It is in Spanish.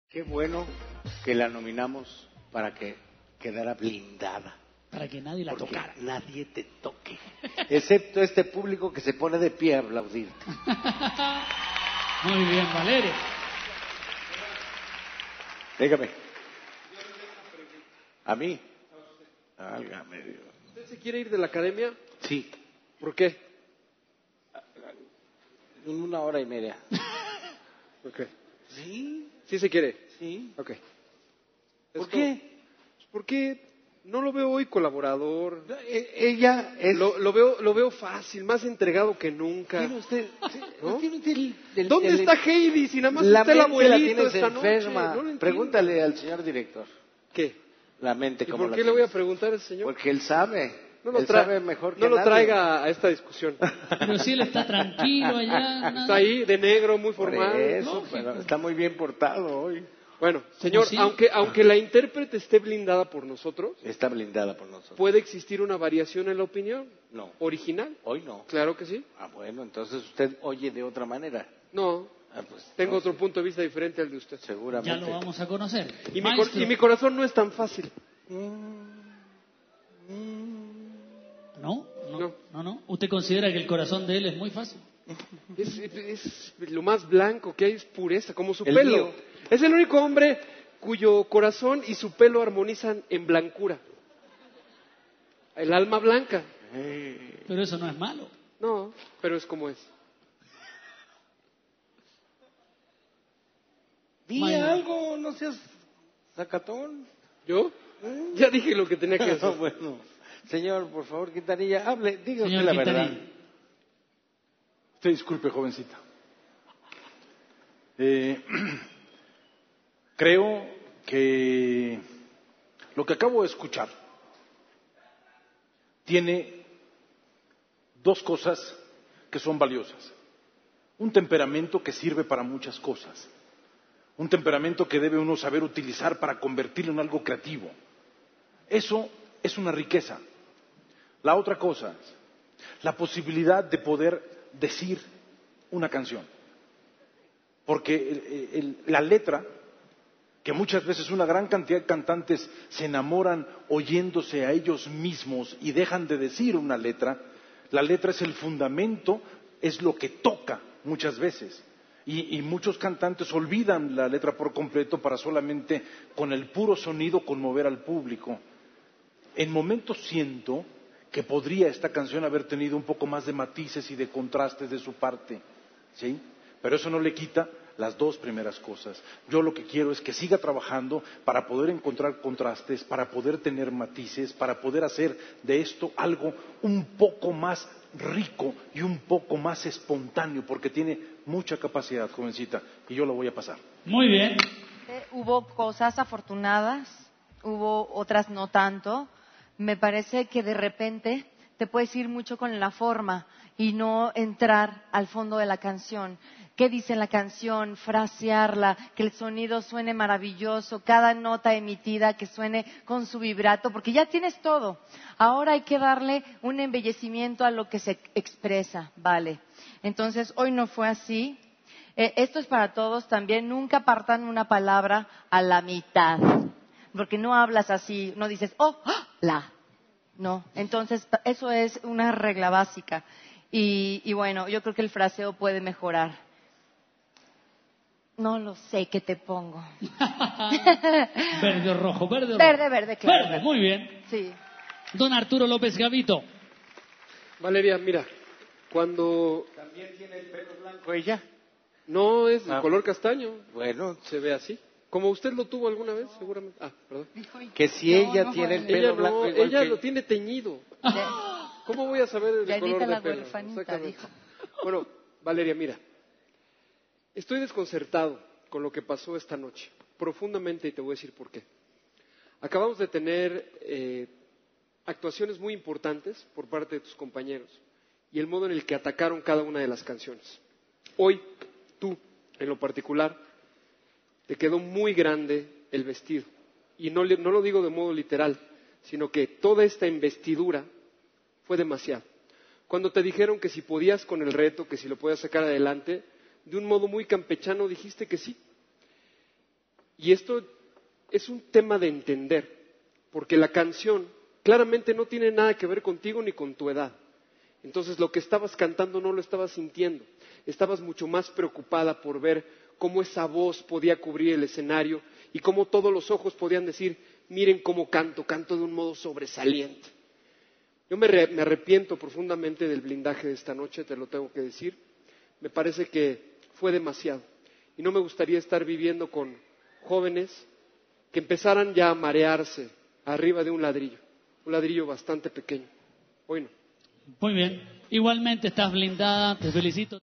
Qué bueno que la nominamos para que quedara blindada. Para que nadie la Porque tocara. nadie te toque. Excepto este público que se pone de pie a aplaudirte. Muy bien, Valeria. Dígame. ¿A mí? Válgame Dios. ¿Usted se quiere ir de la academia? Sí. ¿Por qué? En 1 hora y media. ¿Por qué? ¿Sí? ¿Sí se quiere? Sí. Ok. ¿Por qué? Pues porque no lo veo hoy colaborador. Ella es... Lo veo fácil, más entregado que nunca. ¿Tiene usted, ¿No? ¿tiene usted ¿Dónde está Heidi si nada más la está el mente la abuelito tienes esta enferma? noche? No lo entiendo. Pregúntale al señor director. ¿Qué? La mente, ¿Y ¿cómo por la qué le voy a tienes? preguntar al señor? Porque él sabe. No lo Él sabe mejor que no lo nadie. traiga a esta discusión. Pero si él está tranquilo allá. nada. Está ahí de negro, muy Por formal. eso, lógico. pero está muy bien portado hoy. Bueno, señor, sí? aunque la intérprete esté blindada por nosotros, Está blindada por nosotros. ¿puede existir una variación en la opinión? No. ¿Original? Hoy no. Claro que sí. Ah, bueno, entonces usted oye de otra manera. No, Ah, pues, tengo entonces, otro punto de vista diferente al de usted. seguramente. Ya lo vamos a conocer. Y Maestro. mi corazón no es tan fácil. No. ¿Usted considera que el corazón de él es muy fácil? Es lo más blanco que hay, es pureza, como su El pelo. mío. Es el único hombre cuyo corazón y su pelo armonizan en blancura. El alma blanca. Pero eso no es malo. No, pero es como es. Di Bueno. algo, no seas sacatón. ¿Yo? Ya dije lo que tenía que decir. Bueno, señor, por favor, Quintanilla, hable, diga Señor usted la verdad. Quintanilla. Usted disculpe, jovencita. Creo que lo que acabo de escuchar tiene 2 cosas que son valiosas. Un temperamento que sirve para muchas cosas. Un temperamento que debe uno saber utilizar para convertirlo en algo creativo. Eso es una riqueza. La otra cosa es la posibilidad de poder decir una canción. Porque la letra, que muchas veces una gran cantidad de cantantes se enamoran oyéndose a ellos mismos y dejan de decir una letra, la letra es el fundamento, es lo que toca muchas veces. Y muchos cantantes olvidan la letra por completo para solamente con el puro sonido conmover al público. En momentos siento que podría esta canción haber tenido un poco más de matices y de contrastes de su parte, ¿sí? Pero eso no le quita las 2 primeras cosas. Yo lo que quiero es que siga trabajando para poder encontrar contrastes, para poder tener matices, para poder hacer de esto algo un poco más rico y un poco más espontáneo, porque tiene mucha capacidad, jovencita, y yo lo voy a pasar. Muy bien. Hubo cosas afortunadas, hubo otras no tanto. Me parece que de repente te puedes ir mucho con la forma y no entrar al fondo de la canción. ¿Qué dice la canción? Frasearla, que el sonido suene maravilloso, cada nota emitida que suene con su vibrato, porque ya tienes todo. Ahora hay que darle un embellecimiento a lo que se expresa, ¿vale? Entonces, hoy no fue así. Esto es para todos también. Nunca partan una palabra a la mitad, porque no hablas así, no dices, la. No, entonces eso es una regla básica. Y bueno, yo creo que el fraseo puede mejorar. No lo sé qué te pongo. Verde o rojo, verde o rojo. Verde, claro. Verde, muy bien. Sí. Don Arturo López Gavito. Valeria, mira, cuando ¿También tiene el pelo blanco ella? no es de color castaño, Bueno, se ve así. Como usted lo tuvo alguna vez, seguramente. Ah, perdón. que si ella tiene el pelo Ella blanco no, igual ella que lo tiene teñido. ¿Cómo voy a saber el Ya color evita de la pelo? huerfanita, Exactamente. dijo. Bueno, Valeria, mira. Estoy desconcertado con lo que pasó esta noche, profundamente, y te voy a decir por qué. Acabamos de tener actuaciones muy importantes por parte de tus compañeros y el modo en el que atacaron cada una de las canciones. Hoy, tú, en lo particular, te quedó muy grande el vestido. Y no lo digo de modo literal, sino que toda esta investidura fue demasiado. Cuando te dijeron que si podías con el reto, que si lo podías sacar adelante, de un modo muy campechano dijiste que sí. Y esto es un tema de entender, porque la canción claramente no tiene nada que ver contigo ni con tu edad. Entonces lo que estabas cantando no lo estabas sintiendo. Estabas mucho más preocupada por ver cómo esa voz podía cubrir el escenario y cómo todos los ojos podían decir, miren cómo canto, canto de un modo sobresaliente. Yo me arrepiento profundamente del blindaje de esta noche, te lo tengo que decir. Me parece que fue demasiado. Y no me gustaría estar viviendo con jóvenes que empezaran ya a marearse arriba de un ladrillo bastante pequeño. Hoy no. Muy bien. Igualmente estás blindada, te felicito.